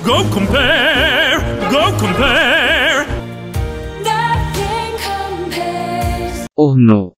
Go compare, go compare. Nothing compares. Oh no.